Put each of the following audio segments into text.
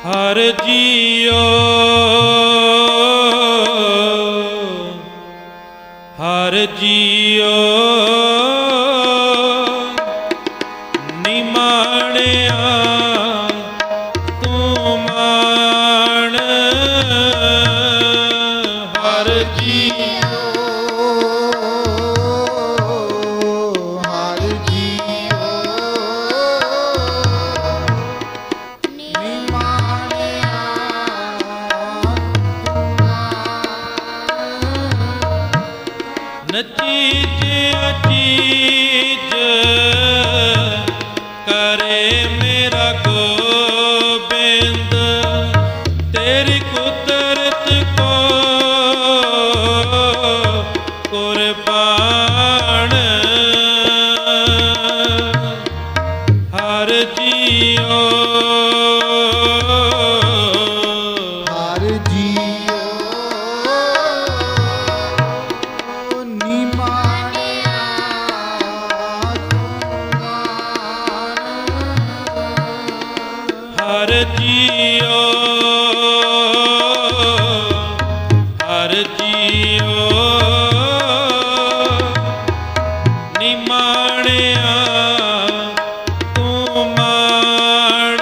हर जियो हर जियो निमाणिया तू मान हर जियो हर जियो निमाणिया न चीज अचीज करे मेरा गोबिंद तेरी कुदरत को कुर्बान हर जियो हर जियो निमाणिया हर जियो हर जियो निमाणिया तू मान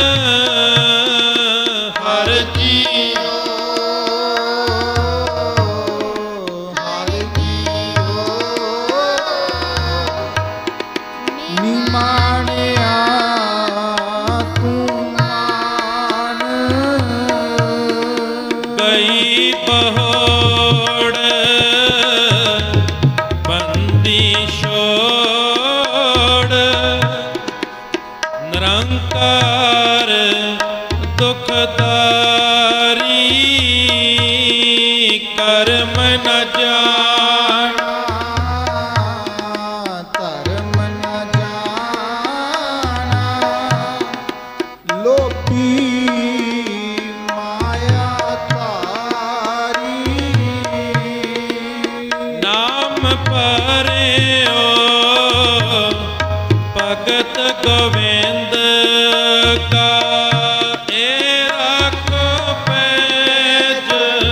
हर जियो हर जियो निमाणिया तू मान गई बहोड़ बंदी छोड़ निरंकार दुखदारी कर्म न जान धर्म न जाना लोभी माया तारी नाम परेओ भगत गोविंद का एरा को पैज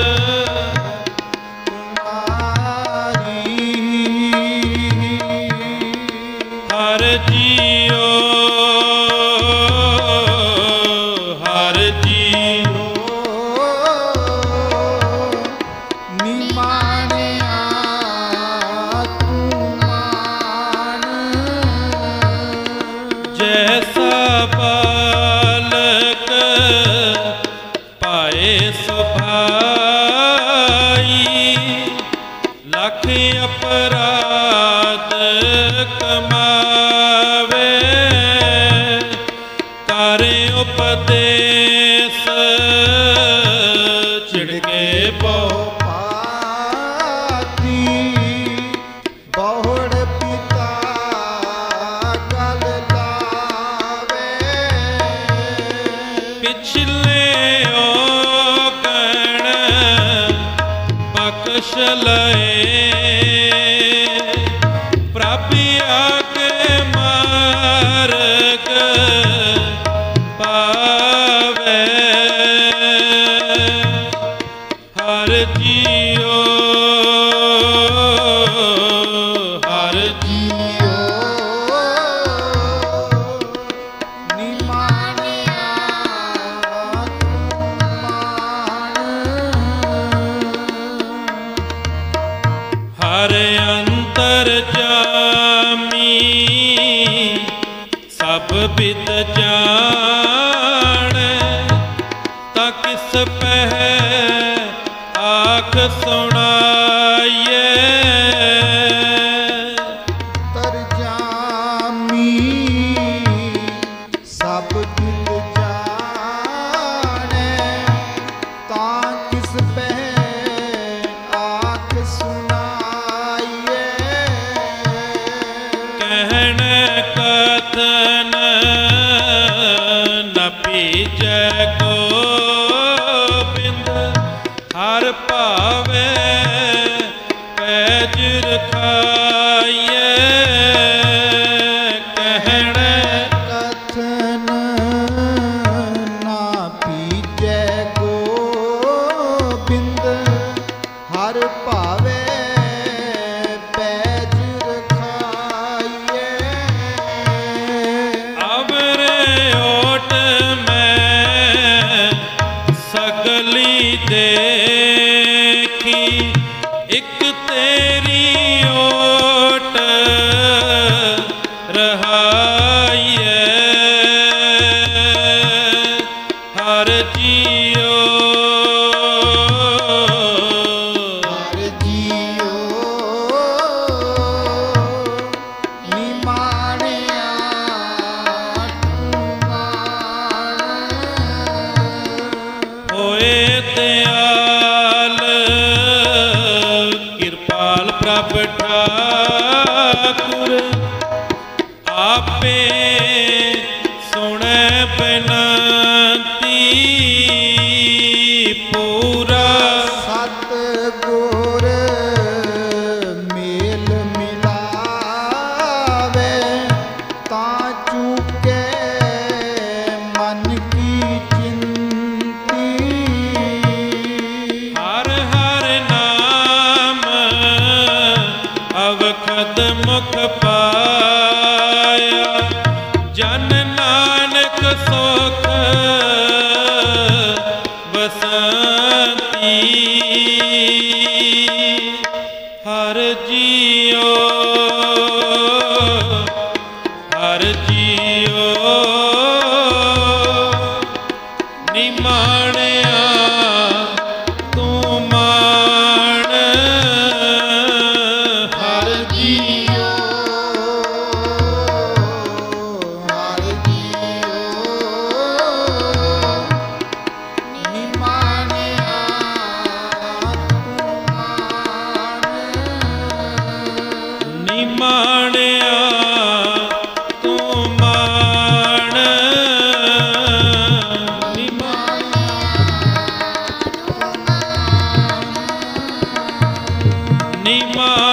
हर जियो हर जियो निमाणिया तू मान जैसा बालक पाए सुभाई लख अपराध कमावे करे उपदेश छिड़के बहु पाती बहुड़ पिता गल लावे पिछले ओ गण बख्श लए प्रभु आगे मार्ग पावे हर जियो हर जियो निमाणिया तू मान हर अंतर जामी सब बिद जान ता किस पह आख सुनाइए तर जामी सब दिल जाने ता किस पे आख सुनाइए कहन कथन न पीजै गोबिंद हर पावे पैज रखाइए कहन कथन ना पी ਸੁਖ ਬਸੰਤੀ ਹਰ ਜੀਓ ਹਰ ਜੀਓ ਨਿਮਾਣਿਆ ਤੂੰ ਮਾਣ ਹਰ ਜੀਓ ਹਰ ਜੀਓ ਨਿਮਾਣਿਆ ਤੂੰ ਮਾਣ ਨਿਮਾਣਿਆ ਤੂੰ ਮਾਣ ਨਿਮਾਣਿਆ